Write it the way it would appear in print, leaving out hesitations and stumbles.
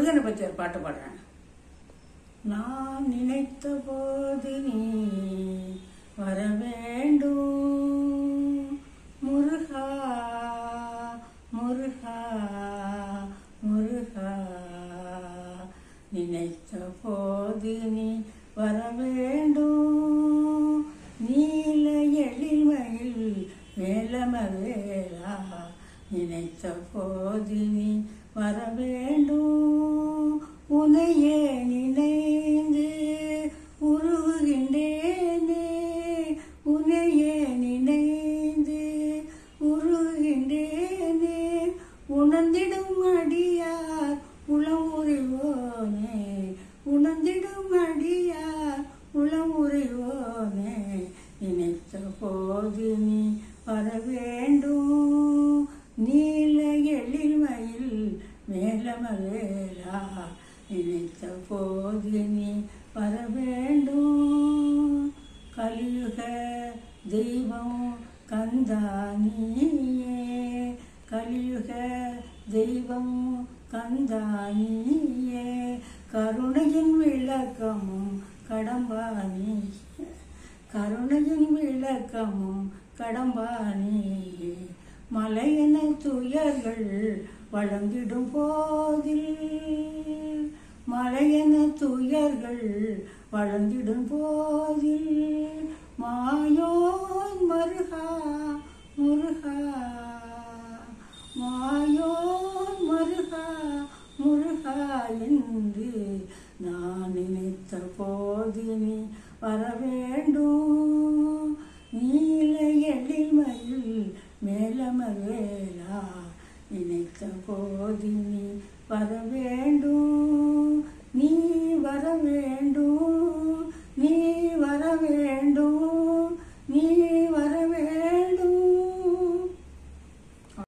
முருகனை பற்றி ஒரு பாட்டு பாடுறேன். நான் நினைத்த போது நீ வர வேண்டும் முருகா முருகா முருகா, நினைத்த போது நீ வர வேண்டும், நீல எழில்மயில் மேலமவேலா, நினைத்த போது நீ வர வேண்டும், உனையே நினைந்து உருகுகின்றேனே, உனையே நினைந்து உருகுகின்றேனே, உணர்ந்திடும் அடியார் உளம் உரிவோனே, உணர்ந்திடும் அடியார் உளம் உரிவோனே, நினைத்த போது நீ வர வேண்டும், நீல எழில்மயில் மேலமவேலா, நினைத்த போது நீ வர வேண்டும். கலியுக தெய்வம் கந்தானியே, கலியுக தெய்வம் கந்தானியே, கருணையின் விளக்கமும் கடம்பானி, கருணையின் விளக்கமும் கடம்பானியே, மலையென துயர்கள் வழங்கிடும் போதில், மலையென துயர்கள் வழங்கிடும் போதில், மாயோன் மருகா முருகா, மாயோன் மருகா முருகா என்று நான் நினைத்த போது நீ வர வேண்டும், நீல எழில்மயில் மேலமவேலா, நினைத்த போது நீ வர வேண்டும், நீ வர வேண்டும், நீ வர வேண்டும்.